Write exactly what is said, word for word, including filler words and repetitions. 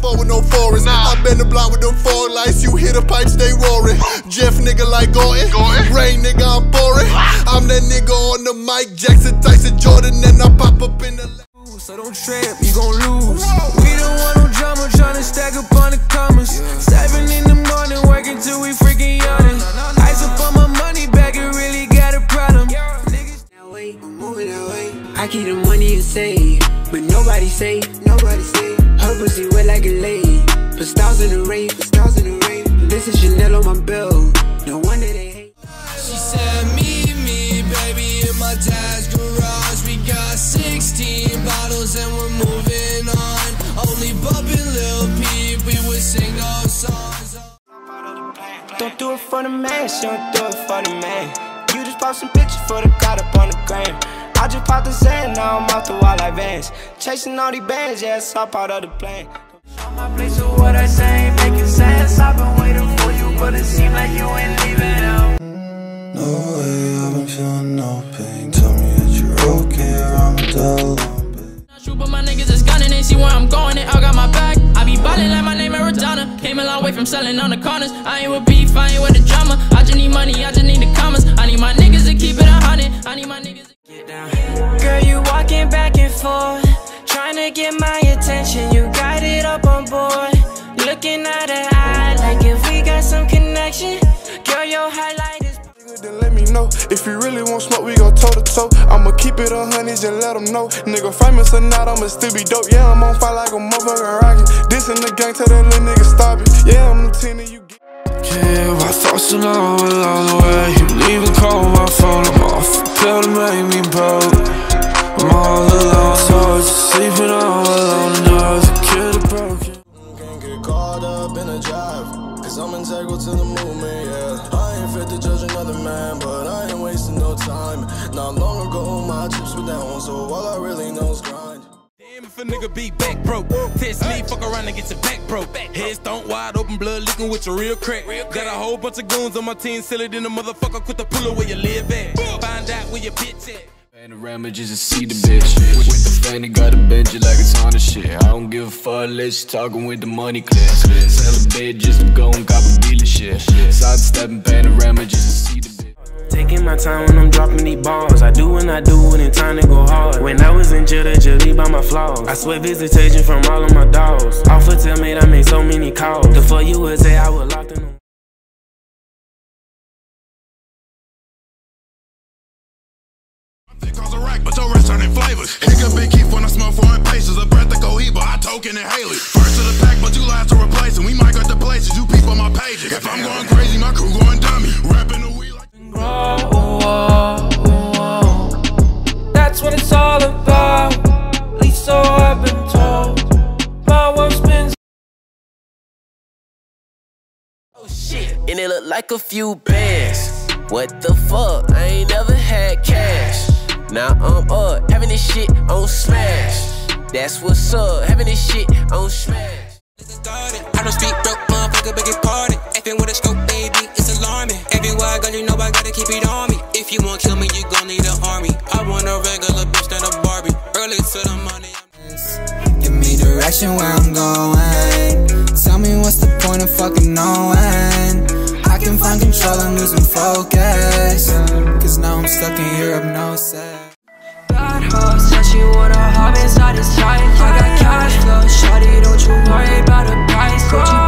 fuck with no forest. Nah. I been the block with them four lights, you hear the pipes, they roaring. Jeff nigga like Gordon, Rain nigga, I'm boring. I'm that nigga on the mic, Jackson, Tyson, Jordan, and I pop up in the. So don't trip, you gon' lose. We don't want no drama, tryna stack up on the commas. Seven in the morning, working till we freaking yawning. Ice up on my money bag, it really got a problem. That way, I'm moving that way. I keep the money and save, but nobody say, nobody say. Her pussy wet like a lake. Put stars in the rain, put stars in the rain. This is Chanel on my belt. No wonder they hate. She said, meet me, baby, in my dad's garage. We got sixteen bottles and we're moving on. Only bumping Lil Peep, we would sing those songs. Don't do it for the man, she don't do it for the man. You just post some pictures for the crowd up on the gram. I just popped the sand, now I'm off the wall like Vans. Chasing all these bands, yeah, it's all part of the plan. On my place of what I say, making sense. I've been waiting for you, but it seems like you ain't leaving out. No way, I've been feeling no pain. Tell me that you're okay, I'm dull. Not true, but my niggas is gunning, they see where I'm going, and I got my back. I be ballin' like my name Maradona. Came a long way from selling on the corners. I ain't with beef, I ain't with the drama. I just need money, I just need the commas. I need my niggas to keep it a hundred. I need my niggas to get down. Girl, you walking back and forth, trying to get my attention. You got it up on board, looking at her eye like if we got some connection. Girl, your highlight is. Then let me know if you really want smoke, we go toe to toe. I'ma keep it a hundred and let them know. Nigga famous or not, I'ma still be dope. Yeah, I'm on fire like a motherfucking rocket. This in the gang, tell that little nigga stop it. Yeah, I'm the ten and you get. Yeah, my thoughts are long along the way. You leave and call my phone, I'm off a pill to make me broke. I'm all alone, so just sleeping all alone. Another kid of broken. Can't get caught up in a jive, cause I'm integral to the movement, yeah. I ain't fit to judge another man, but I ain't wasting no time. Not long ago, my chips were down, so all I really know is grind. Damn if a nigga be back broke. Test me, fuck around and get your back broke. Heads don't wide open, blood leaking with your real crack. Got a whole bunch of goons on my team, silly than a motherfucker. Quit the puller where you live at. Find out where your bitch at. Panorama just to see the bitch. With the fanny, gotta bend you like it's on the shit. I don't give a fuck unless you talking with the money clear. Sell a bed just to go and cop a dealership. Sidestepping panorama just to see the bitch. Taking my time when I'm dropping these balls. I do when I do it in time to go hard. When I was in jail, they just leave by my flaws. I swear visitation from all of my dogs. Off a tailmate, I made so many calls. The fuck you would say I was locked in them. But your rest turning flavors. It can be keep when I smell foreign paces. A breath of cohiba, I token inhale it. First to the pack, but you last to replace it. We might got the places, you peep on my pages. If I'm going crazy, my crew going dummy. Rapping the wheel like oh, oh, oh. That's what it's all about. At least so I've been told. My world spins. Oh shit, and it look like a few bands. What the fuck? I ain't never had cash. Now I'm up, having this shit on Smash. That's what's up, having this shit on Smash. I don't speak broke, motherfucker, beg your pardon. Effing with a scope, baby, it's alarming. Everywhere I go, you know I gotta keep it on me. If you won't kill me, you gon' need an army. I want a regular bitch, not a Barbie. Early to the money. Give me direction where I'm going. Tell me what's the point of fucking knowing. I can find control, I'm losing focus. Cause now I'm stuck in Europe, no set. Bad hoe said she wanna hop inside his life. I got cash flow, shawty, don't you worry about the price. Gucci